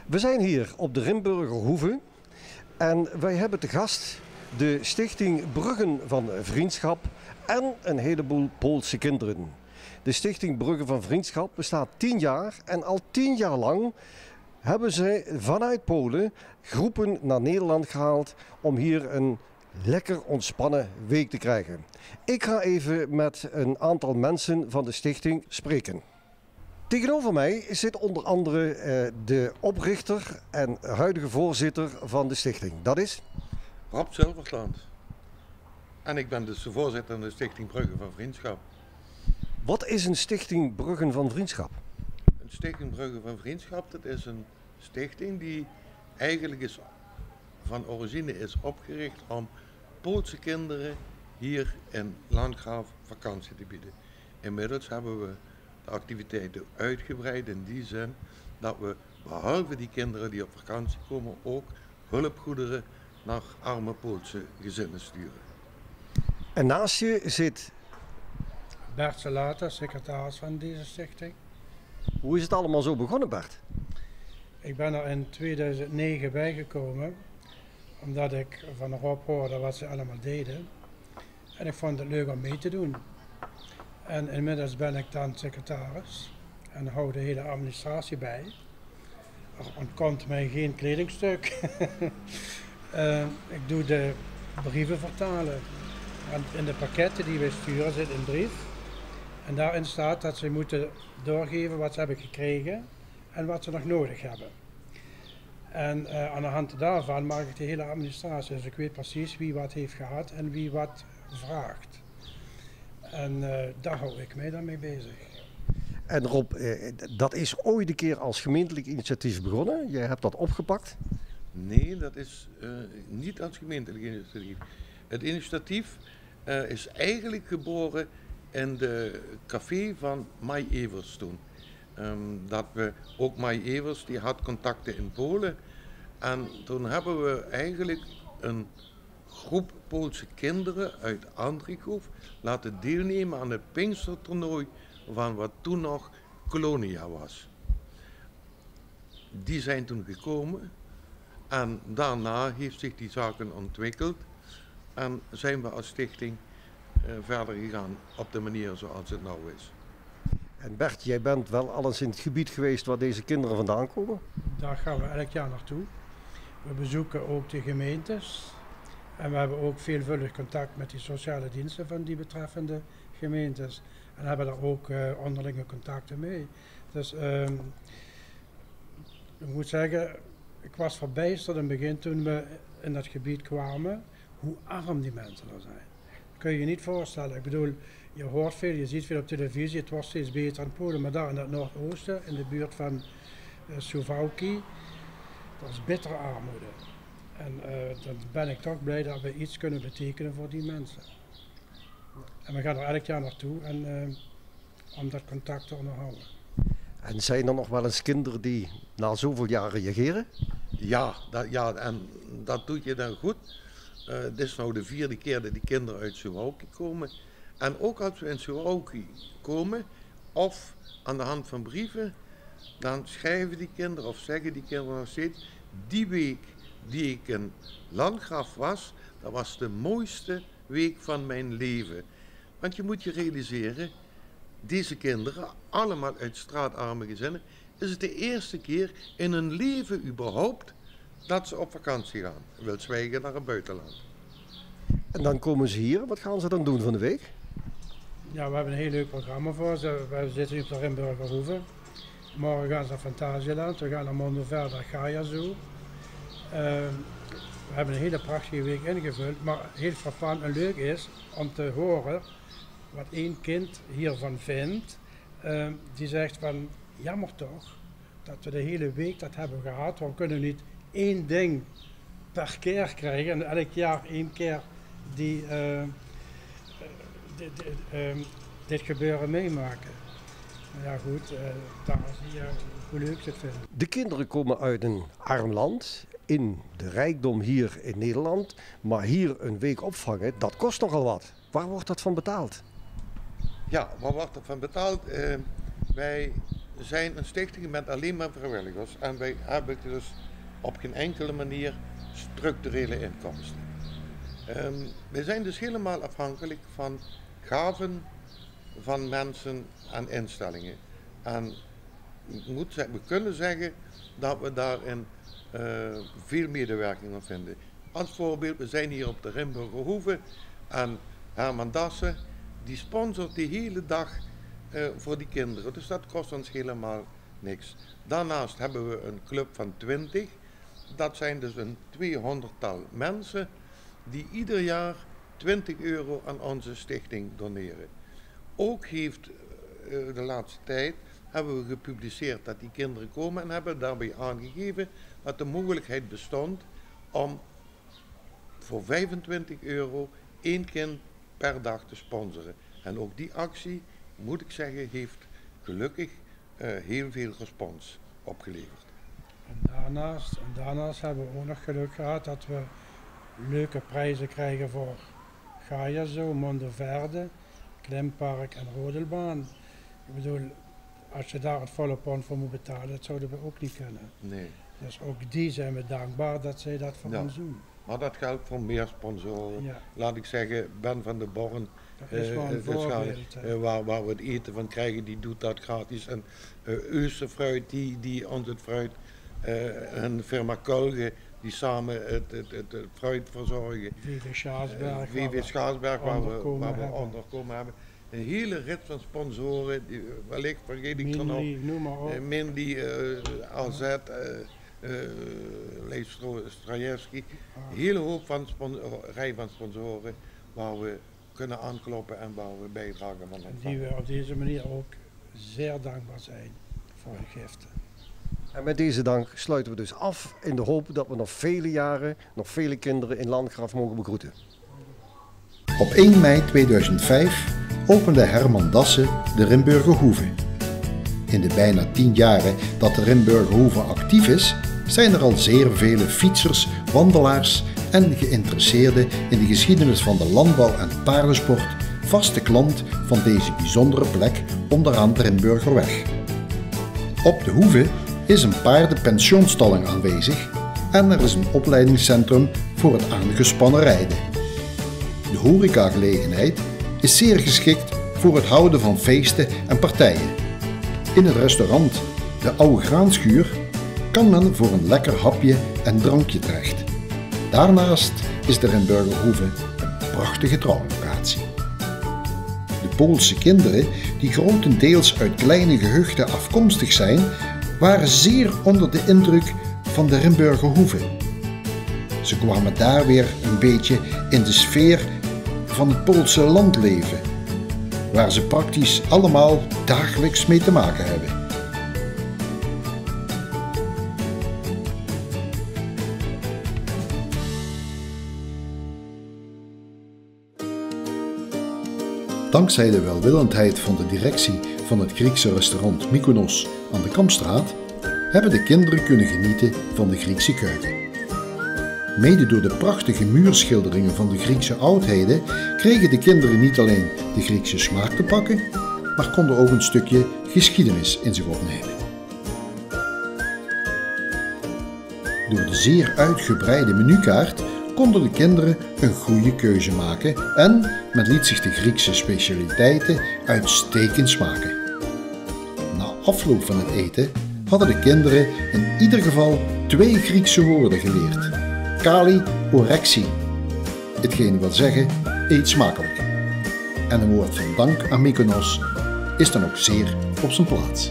We zijn hier op de Rimburger Hoeve en wij hebben te gast de Stichting Bruggen van Vriendschap en een heleboel Poolse kinderen. De Stichting Bruggen van Vriendschap bestaat 10 jaar en al 10 jaar lang hebben ze vanuit Polen groepen naar Nederland gehaald om hier een lekker ontspannen week te krijgen. Ik ga even met een aantal mensen van de stichting spreken. Tegenover mij zit onder andere de oprichter en huidige voorzitter van de stichting. Dat is? Rob Silversland. En ik ben dus de voorzitter van de Stichting Bruggen van Vriendschap. Wat is een Stichting Bruggen van Vriendschap? Een Stichting Bruggen van Vriendschap, dat is een stichting die eigenlijk van origine is opgericht om Poolse kinderen hier in Landgraaf vakantie te bieden. Inmiddels hebben we de activiteiten uitgebreid in die zin dat we behalve die kinderen die op vakantie komen ook hulpgoederen naar arme Poolse gezinnen sturen. En naast je zit Bert Salata, secretaris van deze stichting. Hoe is het allemaal zo begonnen, Bert? Ik ben er in 2009 bijgekomen omdat ik van Rob hoorde wat ze allemaal deden. En ik vond het leuk om mee te doen. En inmiddels ben ik dan secretaris en hou de hele administratie bij. Er ontkomt mij geen kledingstuk. Ik doe de brieven vertalen. Want in de pakketten die wij sturen zit een brief. En daarin staat dat ze moeten doorgeven wat ze hebben gekregen en wat ze nog nodig hebben. En aan de hand daarvan maak ik de hele administratie. Dus ik weet precies wie wat heeft gehad en wie wat vraagt. En daar hou ik mij dan mee bezig. En Rob, dat is ooit een keer als gemeentelijk initiatief begonnen. Jij hebt dat opgepakt. Nee, dat is niet als gemeentelijk initiatief. Het initiatief is eigenlijk geboren in de café van Mai Evers toen. Ook Mai Evers die had contacten in Polen. En toen hebben we eigenlijk een groep Poolse kinderen uit Andrichów laten deelnemen aan het Pinkstertoernooi van wat toen nog Kolonia was. Die zijn toen gekomen en daarna heeft zich die zaken ontwikkeld en zijn we als stichting verder gegaan op de manier zoals het nou is. En Bert, jij bent wel al eens in het gebied geweest waar deze kinderen vandaan komen? Daar gaan we elk jaar naartoe. We bezoeken ook de gemeentes. En we hebben ook veelvuldig contact met die sociale diensten van die betreffende gemeentes. En hebben daar ook onderlinge contacten mee. Dus ik moet zeggen, ik was verbijsterd in het begin toen we in dat gebied kwamen, hoe arm die mensen er zijn. Dat kun je je niet voorstellen. Ik bedoel, je hoort veel, je ziet veel op televisie, het wordt steeds beter in Polen. Maar daar in het noordoosten, in de buurt van Suwałki, dat is bittere armoede. En dan ben ik toch blij dat we iets kunnen betekenen voor die mensen. En we gaan er elk jaar naartoe om dat contact te onderhouden. En zijn er nog wel eens kinderen die na zoveel jaren reageren? Ja, en dat doet je dan goed. Dit is nou de 4e keer dat die kinderen uit Suwałki komen. En ook als we in Suwałki komen, of aan de hand van brieven, dan schrijven die kinderen of zeggen die kinderen nog steeds, die week die ik in Landgraaf was, dat was de mooiste week van mijn leven. Want je moet je realiseren, deze kinderen, allemaal uit straatarme gezinnen, is het de eerste keer in hun leven überhaupt dat ze op vakantie gaan. Wil zwijgen naar het buitenland. En dan komen ze hier. Wat gaan ze dan doen van de week? Ja, we hebben een heel leuk programma voor ze. We zitten nu op de Rimburger Hoeve. Morgen gaan ze naar Fantasieland. We gaan naar Mondoverder Gaia Zoo. We hebben een hele prachtige week ingevuld. Maar heel frappant en leuk is om te horen wat één kind hiervan vindt. Die zegt van, jammer toch dat we de hele week dat hebben gehad. We kunnen niet 1 ding per keer krijgen en elk jaar 1 keer dit gebeuren meemaken. Ja goed, daar zie je hoe leuk ze het vinden. De kinderen komen uit een arm land, in de rijkdom hier in Nederland. Maar hier een week opvangen, dat kost nogal wat. Waar wordt dat van betaald? Ja, waar wordt dat van betaald? Wij zijn een stichting met alleen maar vrijwilligers en wij hebben dus op geen enkele manier structurele inkomsten. We zijn dus helemaal afhankelijk van gaven van mensen en instellingen. En we kunnen zeggen dat we daarin veel medewerking aan vinden. Als voorbeeld, we zijn hier op de Rimburger Hoeve en Herman Dassen, die sponsort die hele dag voor die kinderen. Dus dat kost ons helemaal niks. Daarnaast hebben we een club van 20. Dat zijn dus een 200-tal mensen die ieder jaar €20 aan onze stichting doneren. Ook heeft de laatste tijd hebben we gepubliceerd dat die kinderen komen en hebben daarbij aangegeven dat de mogelijkheid bestond om voor €25 één kind per dag te sponsoren. En ook die actie, moet ik zeggen, heeft gelukkig heel veel respons opgeleverd. En daarnaast hebben we ook nog geluk gehad dat we leuke prijzen krijgen voor Gaia Zoo, Mondoverde, Klimpark en Rodelbaan. Ik bedoel, als je daar het volle pond voor moet betalen, dat zouden we ook niet kunnen. Nee. Dus ook die zijn we dankbaar dat zij dat voor ons doen. Maar dat geldt voor meer sponsoren. Ja. Laat ik zeggen, Ben van der Born, Dat is wel een voorbeeld. waar we het eten van krijgen, die doet dat gratis. En Euse Fruit, die ons het fruit, en firma Kulge, die samen het fruit verzorgen. VV Schaarsberg, waar we onderkomen hebben. Een hele rit van sponsoren, wellicht vergeet ik er nog. Mindy, AZ, Leif Strajewski. Een hele hoop rij van sponsoren waar we kunnen aankloppen en waar we bijdragen van ontvangen. Die we op deze manier ook zeer dankbaar zijn voor hun giften. En met deze dank sluiten we dus af in de hoop dat we nog vele jaren, nog vele kinderen in Landgraaf mogen begroeten. Op 1 mei 2005 opende Herman Dassen de Rimburger Hoeve. In de bijna 10 jaren dat de Rimburger Hoeve actief is, zijn er al zeer vele fietsers, wandelaars en geïnteresseerden in de geschiedenis van de landbouw en paardensport vaste klant van deze bijzondere plek onderaan de Rimburgerweg. Op de Hoeve is een paardenpensionstalling aanwezig en er is een opleidingscentrum voor het aangespannen rijden. De horecagelegenheid is zeer geschikt voor het houden van feesten en partijen. In het restaurant De Oude Graanschuur kan men voor een lekker hapje en drankje terecht. Daarnaast is de Rimburger Hoeve een prachtige trouwlocatie. De Poolse kinderen, die grotendeels uit kleine gehuchten afkomstig zijn, waren zeer onder de indruk van de Rimburger Hoeve. Ze kwamen daar weer een beetje in de sfeer van het Poolse landleven, waar ze praktisch allemaal dagelijks mee te maken hebben. Dankzij de welwillendheid van de directie van het Griekse restaurant Mykonos aan de Kampstraat hebben de kinderen kunnen genieten van de Griekse keuken. Mede door de prachtige muurschilderingen van de Griekse oudheden kregen de kinderen niet alleen de Griekse smaak te pakken, maar konden ook een stukje geschiedenis in zich opnemen. Door de zeer uitgebreide menukaart konden de kinderen een goede keuze maken en men liet zich de Griekse specialiteiten uitstekend smaken. Na afloop van het eten hadden de kinderen in ieder geval 2 Griekse woorden geleerd. Kali orexi, hetgeen wil zeggen eet smakelijk. En een woord van dank aan Mykonos is dan ook zeer op zijn plaats.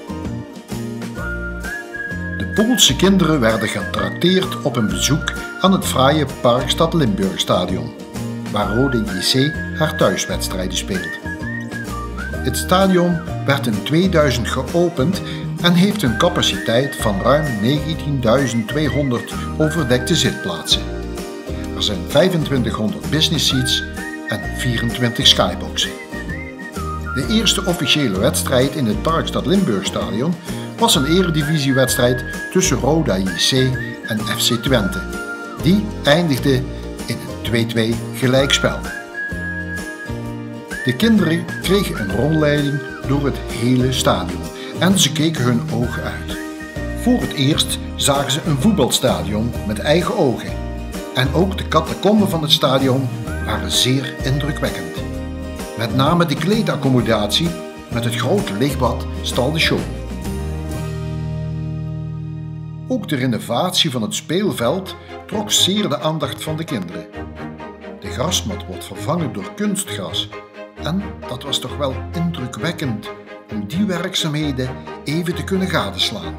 De Poolse kinderen werden getrakteerd op een bezoek aan het fraaie Parkstad Limburgstadion, waar Rode JC haar thuiswedstrijden speelt. Het stadion werd in 2000 geopend en heeft een capaciteit van ruim 19.200 overdekte zitplaatsen. Er zijn 2500 business seats en 24 skyboxen. De eerste officiële wedstrijd in het Parkstad Limburgstadion was een eredivisiewedstrijd tussen Roda JC en FC Twente. Die eindigde in een 2-2 gelijkspel. De kinderen kregen een rondleiding door het hele stadion en ze keken hun ogen uit. Voor het eerst zagen ze een voetbalstadion met eigen ogen. En ook de catacomben van het stadion waren zeer indrukwekkend. Met name de kleedaccommodatie met het grote lichtbad stal de show. Ook de renovatie van het speelveld trok zeer de aandacht van de kinderen. De grasmat wordt vervangen door kunstgras en dat was toch wel indrukwekkend om die werkzaamheden even te kunnen gadeslaan.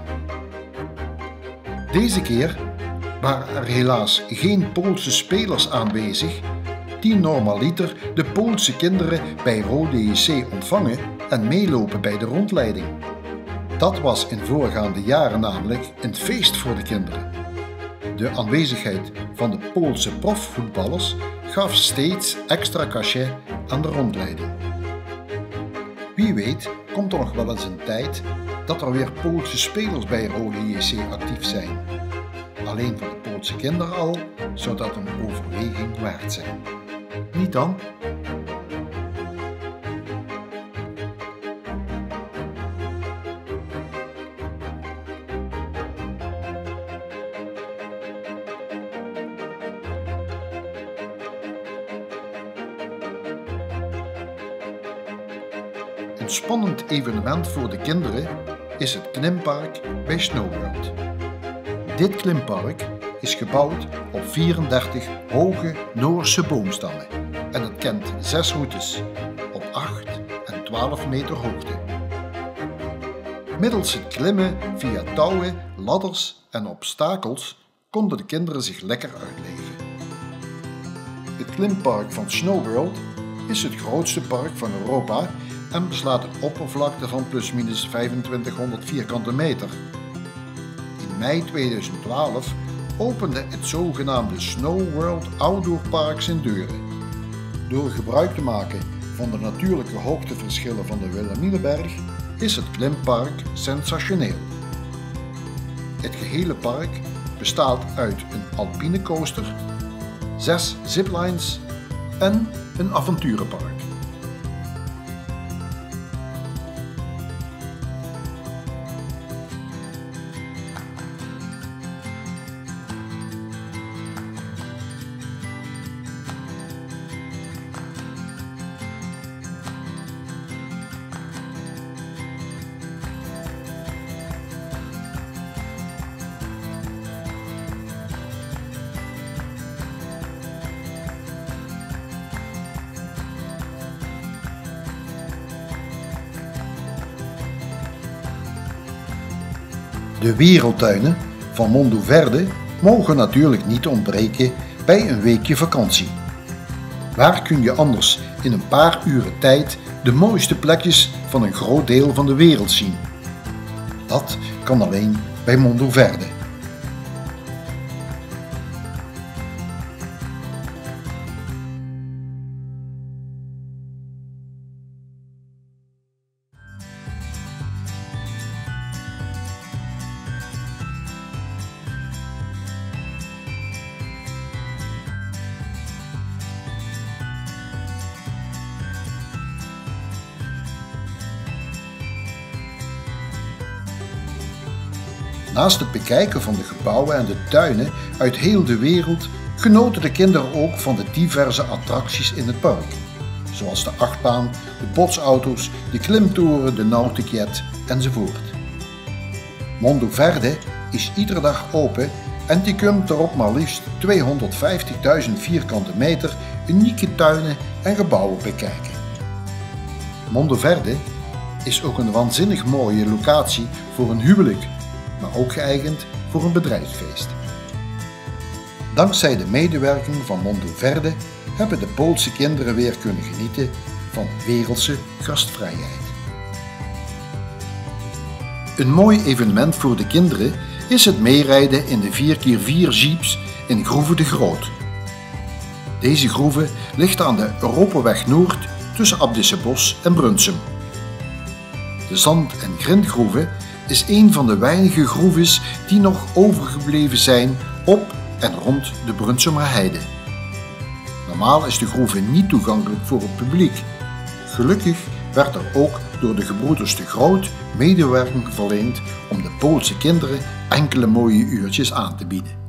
Deze keer waren er helaas geen Poolse spelers aanwezig die normaliter de Poolse kinderen bij Rode JC ontvangen en meelopen bij de rondleiding. Dat was in voorgaande jaren namelijk een feest voor de kinderen. De aanwezigheid van de Poolse profvoetballers gaf steeds extra cachet aan de rondleiding. Wie weet komt er nog wel eens een tijd dat er weer Poolse spelers bij Rode JC actief zijn. Alleen voor de Poolse kinderen al zou dat een overweging waard zijn. Niet dan? Een spannend evenement voor de kinderen is het klimpark bij SnowWorld. Dit klimpark is gebouwd op 34 hoge Noorse boomstammen en het kent 6 routes op 8 en 12 meter hoogte. Middels het klimmen via touwen, ladders en obstakels konden de kinderen zich lekker uitleven. Het klimpark van SnowWorld is het grootste park van Europa en beslaat een oppervlakte van plusminus 2500 vierkante meter. In mei 2012 opende het zogenaamde SnowWorld Outdoor Park zijn deuren. Door gebruik te maken van de natuurlijke hoogteverschillen van de Wilhelminaberg is het klimpark sensationeel. Het gehele park bestaat uit een alpine coaster, 6 ziplines en een avonturenpark. De wereldtuinen van Mondoverde mogen natuurlijk niet ontbreken bij een weekje vakantie. Waar kun je anders in een paar uren tijd de mooiste plekjes van een groot deel van de wereld zien? Dat kan alleen bij Mondoverde. Naast het bekijken van de gebouwen en de tuinen uit heel de wereld genoten de kinderen ook van de diverse attracties in het park. Zoals de achtbaan, de botsauto's, de klimtoren, de Nautic Jet enzovoort. Mondoverde is iedere dag open en je kunt er op maar liefst 250.000 vierkante meter unieke tuinen en gebouwen bekijken. Mondoverde is ook een waanzinnig mooie locatie voor een huwelijk, maar ook geëigend voor een bedrijfsfeest. Dankzij de medewerking van Mondoverde hebben de Poolse kinderen weer kunnen genieten van wereldse gastvrijheid. Een mooi evenement voor de kinderen is het meerijden in de 4x4 jeeps in Groeve de Groot. Deze groeve ligt aan de Europaweg Noord tussen Abdissebos en Brunsum. De zand- en grindgroeve is een van de weinige groeves die nog overgebleven zijn op en rond de Brunsumer Heide. Normaal is de groeve niet toegankelijk voor het publiek. Gelukkig werd er ook door door de gebroeders De Groot medewerking verleend om de Poolse kinderen enkele mooie uurtjes aan te bieden.